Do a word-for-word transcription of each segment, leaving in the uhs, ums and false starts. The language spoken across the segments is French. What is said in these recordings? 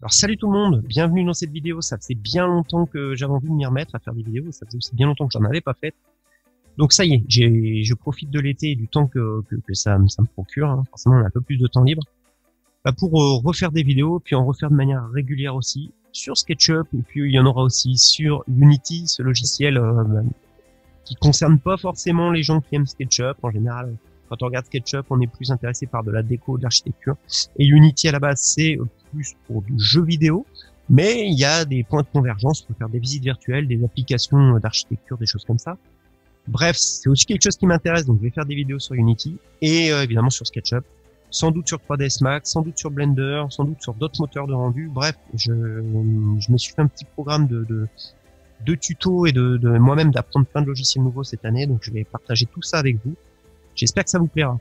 Alors salut tout le monde, bienvenue dans cette vidéo. Ça faisait bien longtemps que j'avais envie de m'y remettre à faire des vidéos, ça faisait aussi bien longtemps que j'en avais pas fait. Donc ça y est, j'ai, je profite de l'été et du temps que, que, que ça, ça me procure, hein. Forcément on a un peu plus de temps libre, bah, pour euh, refaire des vidéos, puis en refaire de manière régulière aussi, sur SketchUp, et puis il y en aura aussi sur Unity, ce logiciel euh, bah, qui concerne pas forcément les gens qui aiment SketchUp. En général, quand on regarde SketchUp, on est plus intéressé par de la déco, de l'architecture, et Unity à la base c'est plus pour du jeu vidéo, mais il y a des points de convergence pour faire des visites virtuelles, des applications d'architecture, des choses comme ça. Bref, c'est aussi quelque chose qui m'intéresse, donc je vais faire des vidéos sur Unity et euh, évidemment sur SketchUp, sans doute sur trois D S Max, sans doute sur Blender, sans doute sur d'autres moteurs de rendu. Bref, je, je me suis fait un petit programme de, de, de tutos et de, de moi-même d'apprendre plein de logiciels nouveaux cette année, donc je vais partager tout ça avec vous. J'espère que ça vous plaira.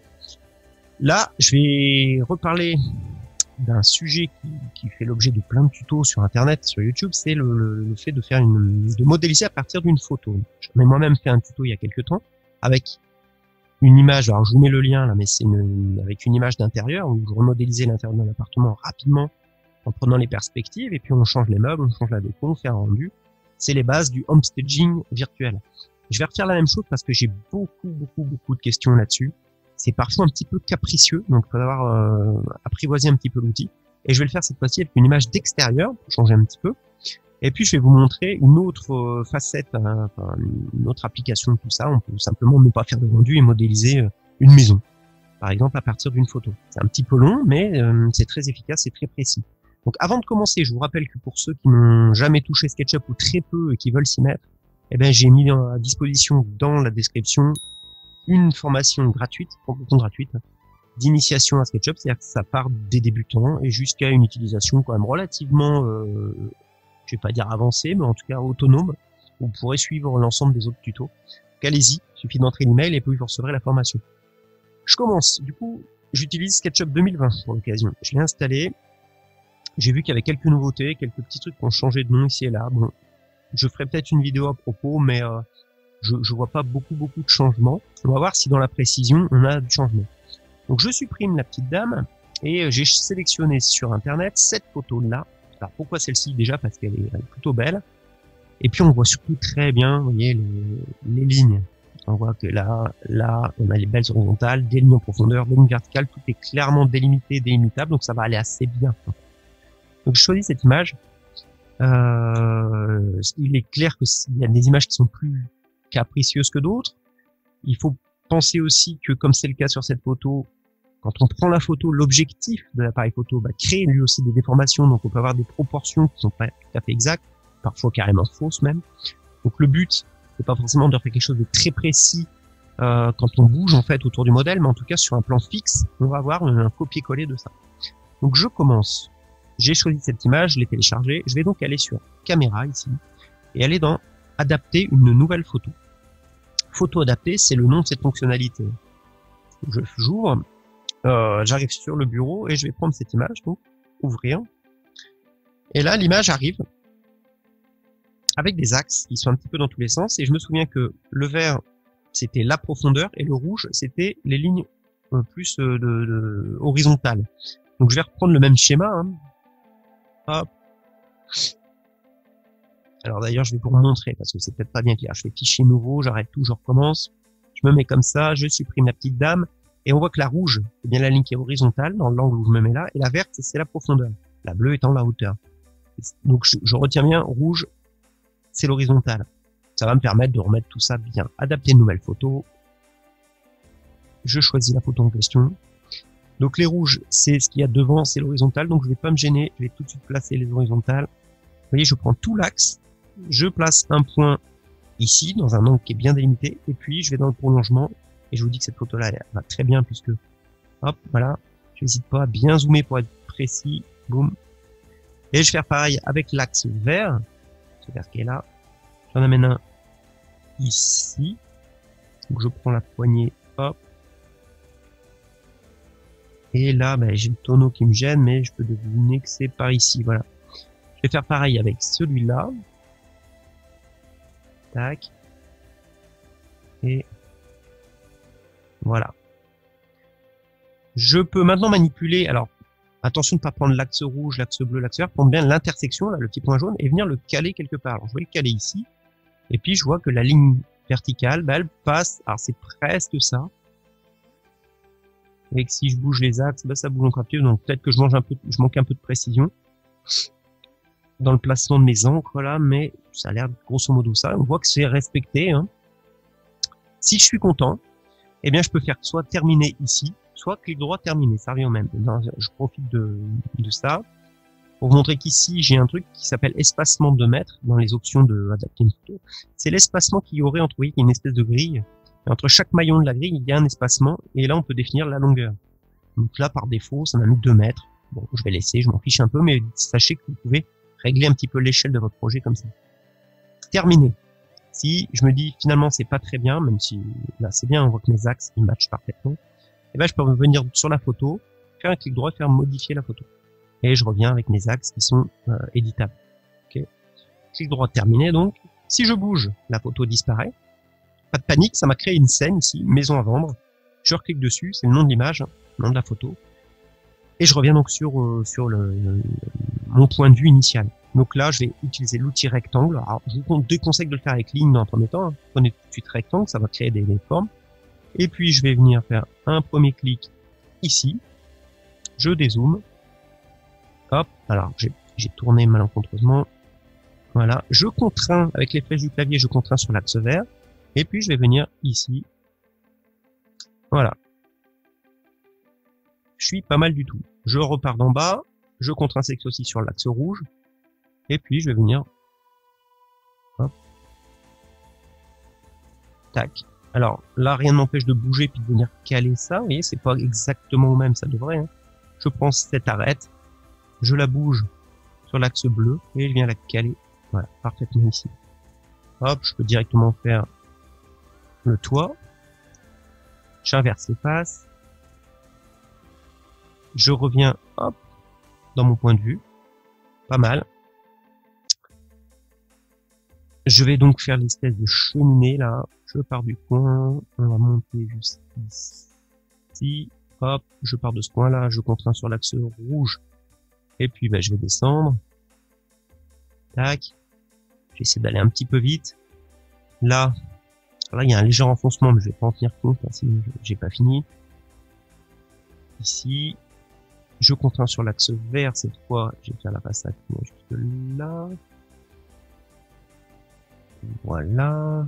Là, je vais reparler d'un sujet qui, qui fait l'objet de plein de tutos sur Internet, sur YouTube, c'est le, le, le fait de faire une, de modéliser à partir d'une photo. J'en ai moi-même fait un tuto il y a quelques temps avec une image. Alors je vous mets le lien là, mais c'est une, avec une image d'intérieur où je remodélisais l'intérieur de l'appartement rapidement en prenant les perspectives et puis on change les meubles, on change la déco, on fait un rendu. C'est les bases du homestaging virtuel. Je vais refaire la même chose parce que j'ai beaucoup, beaucoup, beaucoup de questions là-dessus. C'est parfois un petit peu capricieux, donc il faut avoir euh, apprivoisé un petit peu l'outil. Et je vais le faire cette fois-ci avec une image d'extérieur, pour changer un petit peu. Et puis je vais vous montrer une autre euh, facette, hein, enfin, une autre application de tout ça. On peut simplement ne pas faire de rendu et modéliser euh, une maison, par exemple à partir d'une photo. C'est un petit peu long, mais euh, c'est très efficace et très précis. Donc avant de commencer, je vous rappelle que pour ceux qui n'ont jamais touché SketchUp ou très peu et qui veulent s'y mettre, eh ben j'ai mis à disposition dans la description une formation gratuite, complètement gratuite, d'initiation à SketchUp, c'est-à-dire que ça part des débutants et jusqu'à une utilisation quand même relativement, euh, je vais pas dire avancée, mais en tout cas autonome. Vous pourrez suivre l'ensemble des autres tutos. Donc allez-y, il suffit d'entrer l'email et puis vous recevrez la formation. Je commence. Du coup, j'utilise SketchUp deux mille vingt pour l'occasion. Je l'ai installé. J'ai vu qu'il y avait quelques nouveautés, quelques petits trucs qui ont changé de nom ici et là. Bon, je ferai peut-être une vidéo à propos, mais euh, je, je vois pas beaucoup beaucoup de changements. On va voir si dans la précision on a du changement. Donc je supprime la petite dame et j'ai sélectionné sur internet cette photo là. Alors pourquoi celle-ci? Déjà parce qu'elle est, elle est plutôt belle. Et puis on voit surtout très bien, vous voyez, les, les lignes. On voit que là, là, on a les belles horizontales, des lignes en profondeur, des lignes verticales, tout est clairement délimité, délimitable, donc ça va aller assez bien. Donc je choisis cette image. Euh, il est clair que il y a des images qui sont plus capricieuses que d'autres. Il faut penser aussi que, comme c'est le cas sur cette photo, quand on prend la photo, l'objectif de l'appareil photo va créer lui aussi des déformations, donc on peut avoir des proportions qui sont pas tout à fait exactes, parfois carrément fausses même. Donc le but, c'est pas forcément de faire quelque chose de très précis euh, quand on bouge en fait autour du modèle, mais en tout cas sur un plan fixe, on va avoir un copier-coller de ça. Donc je commence. J'ai choisi cette image, je l'ai téléchargée. Je vais donc aller sur caméra ici et aller dans adapter une nouvelle photo. Photo adaptée, c'est le nom de cette fonctionnalité. Je j'ouvre, euh, j'arrive sur le bureau et je vais prendre cette image, donc ouvrir. Et là, l'image arrive avec des axes qui sont un petit peu dans tous les sens. Et je me souviens que le vert, c'était la profondeur et le rouge, c'était les lignes euh, plus euh, de, de, horizontales. Donc je vais reprendre le même schéma. Hein. Hop. Alors d'ailleurs, je vais vous montrer parce que c'est peut-être pas bien clair. Je fais fichier nouveau, j'arrête tout, je recommence. Je me mets comme ça, je supprime la petite dame et on voit que la rouge, c'est bien la ligne qui est horizontale dans l'angle où je me mets là, et la verte, c'est la profondeur. La bleue étant la hauteur. Donc je, je retiens bien, rouge, c'est l'horizontale. Ça va me permettre de remettre tout ça bien. Adapter une nouvelle photo. Je choisis la photo en question. Donc les rouges, c'est ce qu'il y a devant, c'est l'horizontale, donc je vais pas me gêner, je vais tout de suite placer les horizontales. Vous voyez, je prends tout l'axe, je place un point ici, dans un angle qui est bien délimité, et puis je vais dans le prolongement, et je vous dis que cette photo-là, elle va très bien, puisque, hop, voilà, je n'hésite pas à bien zoomer pour être précis, boum. Et je vais faire pareil avec l'axe vert, ce vert qui est là, j'en amène un ici, donc je prends la poignée, hop. Et là, ben, j'ai le tonneau qui me gêne, mais je peux deviner que c'est par ici, voilà. Je vais faire pareil avec celui-là. Tac. Et voilà. Je peux maintenant manipuler, alors, Attention de ne pas prendre l'axe rouge, l'axe bleu, l'axe vert, prendre bien l'intersection, là, le petit point jaune, et venir le caler quelque part. Alors, je vais le caler ici, et puis je vois que la ligne verticale, bah, elle passe, alors c'est presque ça, et que si je bouge les axes, bah, ça bouge encore plus, donc peut-être que je mange un peu, je manque un peu de précision dans le placement de mes encres, là, mais ça a l'air grosso modo ça. On voit que c'est respecté, hein. Si je suis content, eh bien, je peux faire soit terminer ici, soit clic droit terminer, ça revient au même. Je profite de, de ça pour vous montrer qu'ici, j'ai un truc qui s'appelle espacement de mètres dans les options de adapter une photo. C'est l'espacement qu'il y aurait entre, vous voyez, une espèce de grille. Et entre chaque maillon de la grille, il y a un espacement, et là, on peut définir la longueur. Donc là, par défaut, ça m'a mis deux mètres. Bon, je vais laisser, je m'en fiche un peu, mais sachez que vous pouvez régler un petit peu l'échelle de votre projet comme ça. Terminé. Si je me dis finalement c'est pas très bien, même si là c'est bien, on voit que mes axes ils matchent parfaitement, et ben je peux revenir sur la photo, faire un clic droit et faire modifier la photo. Et je reviens avec mes axes qui sont euh, éditables. Okay. Clic droit terminé donc. Si je bouge, la photo disparaît. Pas de panique, ça m'a créé une scène ici, maison à vendre. Je reclique dessus, c'est le nom de l'image, le nom de la photo. Et je reviens donc sur euh, sur le, le, mon point de vue initial. Donc là, je vais utiliser l'outil rectangle. Alors, je vous déconseille de le faire avec ligne dans un premier temps. Hein. Prenez tout de suite rectangle, ça va créer des, des formes. Et puis, je vais venir faire un premier clic ici. Je dézoome. Hop. Alors, j'ai tourné malencontreusement. Voilà. Je contrains, avec les flèches du clavier, je contrains sur l'axe vert. Et puis, je vais venir ici. Voilà. Je suis pas mal du tout. Je repars d'en bas. Je contrains cette fois-ci sur l'axe rouge. Et puis, je vais venir, hop, tac. Alors, là, rien ne m'empêche de bouger puis de venir caler ça. Vous voyez, c'est pas exactement au même, ça devrait, hein. Je prends cette arête, je la bouge sur l'axe bleu et je viens la caler, voilà, parfaitement ici. Hop, je peux directement faire le toit. J'inverse les faces. Je reviens, hop, dans mon point de vue. Pas mal. Je vais donc faire l'espèce de cheminée là. Je pars du point, on va monter jusqu'ici. Hop, je pars de ce point là, je contrains sur l'axe rouge. Et puis bah, je vais descendre. Tac. J'essaie d'aller un petit peu vite. Là, là il y a un léger enfoncement, mais je vais pas en tenir compte, hein, sinon j'ai pas fini. Ici, je contrains sur l'axe vert cette fois. Je vais faire la façade jusque là. Voilà.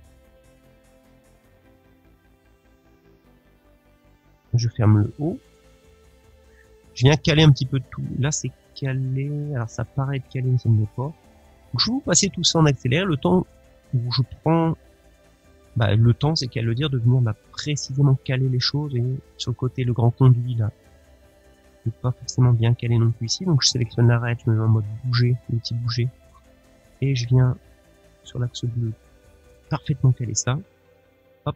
Je ferme le haut. Je viens caler un petit peu de tout. Là, c'est calé. Alors, ça paraît être calé, mais ça ne l'est pas. Donc, je vais vous passer tout ça en accéléré. Le temps où je prends... Bah, le temps, c'est qu'à le dire de venir bah, précisément caler les choses. Et sur le côté, le grand conduit, là, c'est pas forcément bien calé non plus ici. Donc, je sélectionne l'arête, je me mets en mode bouger, le petit bouger. Et je viens sur l'axe bleu, parfaitement caler ça. Hop.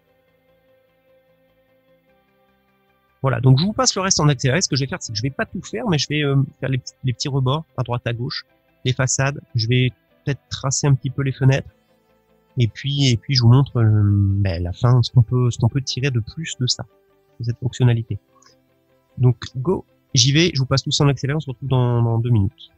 Voilà, donc je vous passe le reste en accéléré. Ce que je vais faire, c'est que je vais pas tout faire, mais je vais euh, faire les, les petits rebords à droite, à gauche, les façades. Je vais peut-être tracer un petit peu les fenêtres. Et puis, et puis je vous montre euh, ben, la fin, ce qu'on peut, ce qu'on peut tirer de plus de ça, de cette fonctionnalité. Donc, go, j'y vais. Je vous passe tout ça en accéléré. On se retrouve dans, dans deux minutes.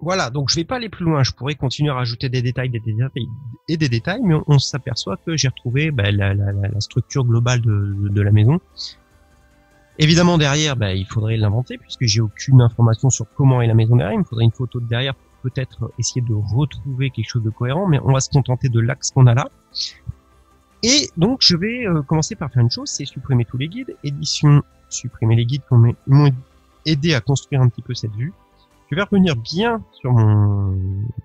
Voilà, donc je vais pas aller plus loin. Je pourrais continuer à rajouter des détails, des détails et des détails, mais on, on s'aperçoit que j'ai retrouvé bah, la, la, la, structure globale de, de, de la maison. Évidemment, derrière, bah, il faudrait l'inventer puisque j'ai aucune information sur comment est la maison derrière. Il me faudrait une photo de derrière pour peut-être essayer de retrouver quelque chose de cohérent, mais on va se contenter de l'axe qu'on a là. Et donc, je vais euh, commencer par faire une chose, c'est supprimer tous les guides. Édition, supprimer les guides qui m'ont aidé à construire un petit peu cette vue. Je vais revenir bien sur mon,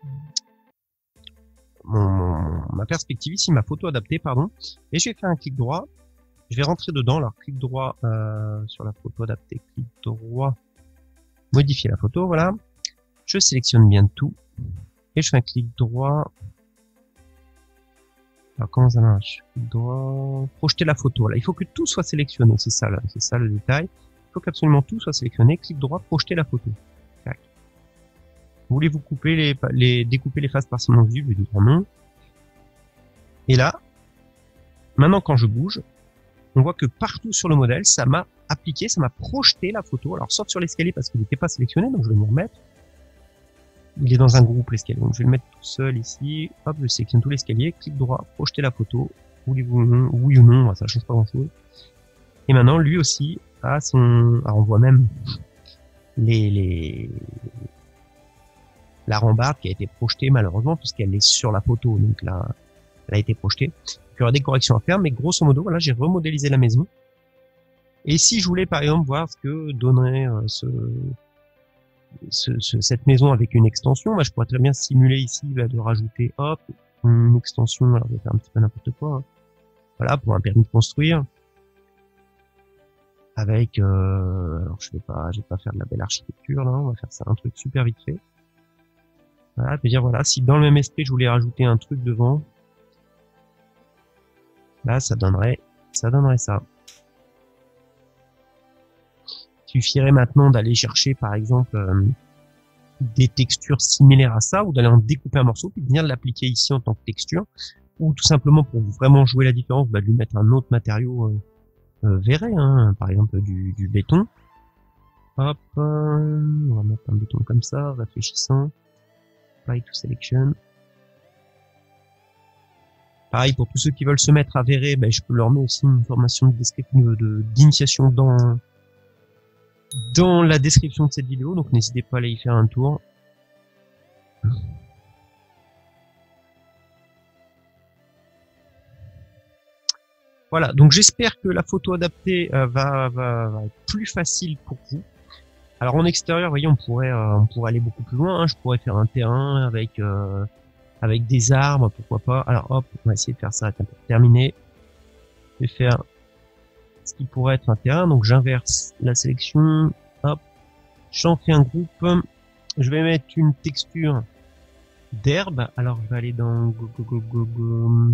mon, mon ma perspective ici, ma photo adaptée, pardon, et je vais faire un clic droit. Je vais rentrer dedans. Alors clic droit euh, sur la photo adaptée, clic droit, modifier la photo, voilà. Je sélectionne bien tout et je fais un clic droit. Alors comment ça marche? Clic droit, projeter la photo. Là, il faut que tout soit sélectionné. C'est ça, là, c'est ça le détail. Il faut qu'absolument tout soit sélectionné. Clic droit, projeter la photo. Tac. Voulez-vous couper les, les, découper les faces partiellement visibles? Je dis non. Et là, maintenant quand je bouge, on voit que partout sur le modèle, ça m'a appliqué, ça m'a projeté la photo. Alors sauf sur l'escalier parce qu'il n'était pas sélectionné, donc je vais m'y remettre. Il est dans un groupe l'escalier, donc je vais le mettre tout seul ici. Hop, je sélectionne tout l'escalier, clic droit, projeter la photo. Voulez-vous non, oui ou non, ça change pas grand-chose. Et maintenant, lui aussi a son. Alors on voit même les les la rambarde qui a été projetée malheureusement puisqu'elle est sur la photo, donc là elle a été projetée. Il y aura des corrections à faire, mais grosso modo voilà, j'ai remodélisé la maison. Et si je voulais par exemple voir ce que donnerait euh, ce, ce, ce cette maison avec une extension, bah, je pourrais très bien simuler ici bah, de rajouter hop une extension. Alors je vais faire un petit peu n'importe quoi, hein. Voilà, pour un permis de construire. Avec euh, alors je vais pas je vais pas faire de la belle architecture là, on va faire ça un truc super vite fait. Voilà, je veux dire voilà, si dans le même esprit je voulais rajouter un truc devant, là ça donnerait ça donnerait ça. Il suffirait maintenant d'aller chercher par exemple euh, des textures similaires à ça, ou d'aller en découper un morceau puis de venir l'appliquer ici en tant que texture, ou tout simplement pour vraiment jouer la différence, bah, de lui mettre un autre matériau euh, euh, verré, hein, par exemple du, du béton. Hop, euh, on va mettre un béton comme ça, réfléchissant. Apply to selection. Pareil, pour tous ceux qui veulent se mettre à verrer, ben, je peux leur mettre aussi une formation de description de, d'initiation dans, dans la description de cette vidéo, donc n'hésitez pas à aller y faire un tour. Voilà, donc j'espère que la photo adaptée euh, va, va, va être plus facile pour vous. Alors en extérieur, vous voyez, on pourrait, euh, on pourrait aller beaucoup plus loin, hein. Je pourrais faire un terrain avec... Euh, avec des arbres, pourquoi pas. Alors hop, on va essayer de faire ça pour terminer. Je vais faire ce qui pourrait être un terrain, donc j'inverse la sélection, hop, j'en fais un groupe, je vais mettre une texture d'herbe, alors je vais aller dans go, go, go, go, go.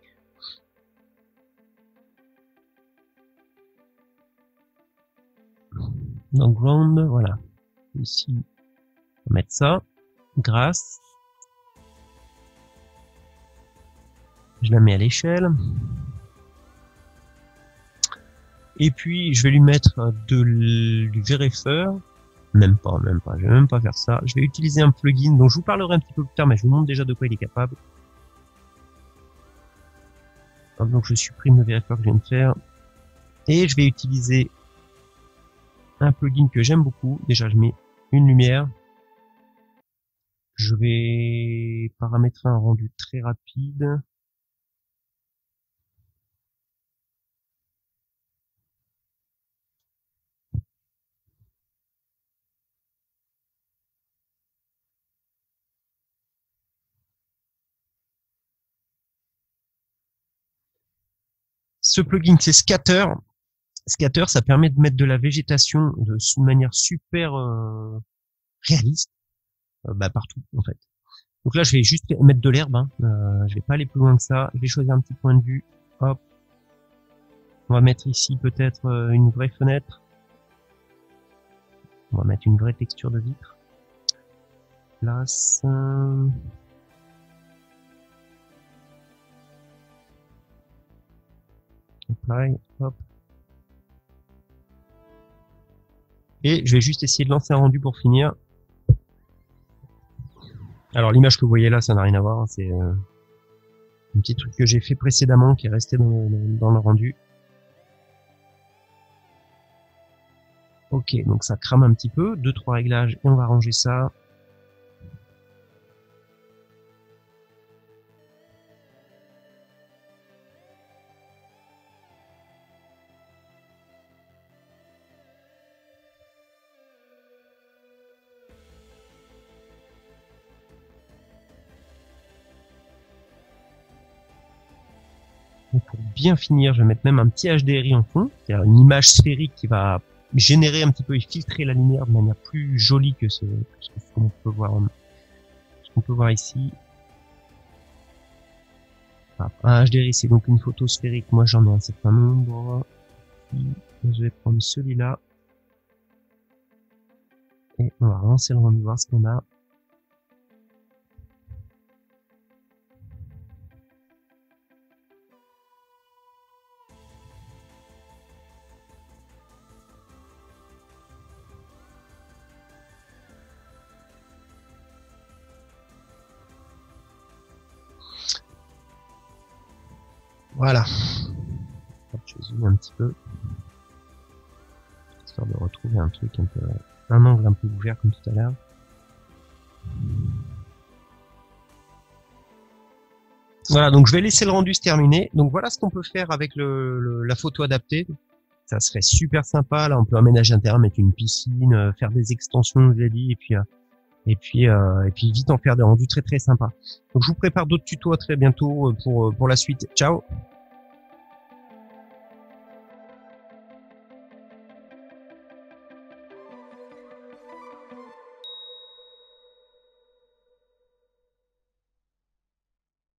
Dans ground, voilà, ici, on va mettre ça, grass. Je la mets à l'échelle. Et puis, je vais lui mettre de, du vérifeur. Même pas, même pas. Je vais même pas faire ça. Je vais utiliser un plugin dont je vous parlerai un petit peu plus tard, mais je vous montre déjà de quoi il est capable. Donc, je supprime le vérifeur que je viens de faire. Et je vais utiliser un plugin que j'aime beaucoup. Déjà, je mets une lumière. Je vais paramétrer un rendu très rapide. Ce plugin, c'est Scatter. Scatter, ça permet de mettre de la végétation de manière super euh, réaliste, euh, bah, partout en fait. Donc là, je vais juste mettre de l'herbe. Hein. Euh, je vais pas aller plus loin que ça. Je vais choisir un petit point de vue. Hop. On va mettre ici peut-être euh, une vraie fenêtre. On va mettre une vraie texture de vitre. Place. Euh... Apply. Hop. Et je vais juste essayer de lancer un rendu pour finir. Alors l'image que vous voyez là, ça n'a rien à voir. C'est euh, un petit truc que j'ai fait précédemment qui est resté dans, dans, dans le rendu. Ok, donc ça crame un petit peu. Deux, trois réglages et on va ranger ça. Donc pour bien finir, je vais mettre même un petit H D R I en fond, c'est-à-dire une image sphérique qui va générer un petit peu et filtrer la lumière de manière plus jolie que ce, que ce qu'on peut voir, ce qu'on peut voir ici. Voilà. Un H D R I, c'est donc une photo sphérique. Moi, j'en ai un certain nombre. Je vais prendre celui-là et on va relancer le rendu, voir ce qu'on a. Voilà. Je zoome un petit peu, histoire de retrouver un truc un peu, un angle un peu ouvert comme tout à l'heure. Voilà, donc je vais laisser le rendu se terminer. Donc voilà ce qu'on peut faire avec le, le, la photo adaptée. Ça serait super sympa. Là, on peut aménager un terrain, mettre une piscine, euh, faire des extensions, je vous ai dit, et puis euh, et puis euh, et puis vite en faire des rendus très très sympas. Donc je vous prépare d'autres tutos à très bientôt pour pour la suite. Ciao.